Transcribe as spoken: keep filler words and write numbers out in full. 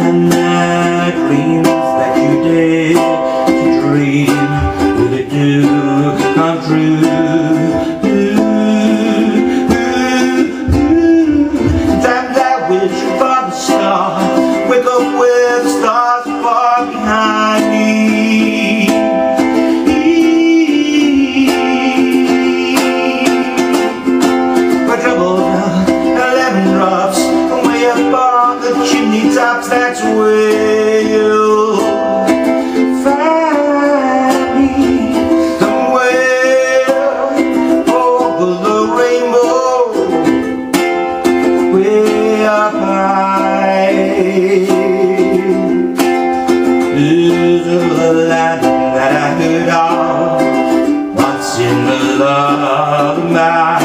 And the dreams that you dare to dream, will it do come true? Times I wish for the stars, wake up with the stars far behind me. For troubled lemon drops way up on the chimney tops, that's where you'll find me. Somewhere over the rainbow, way up high. This is the land that I heard of once in the love of mine.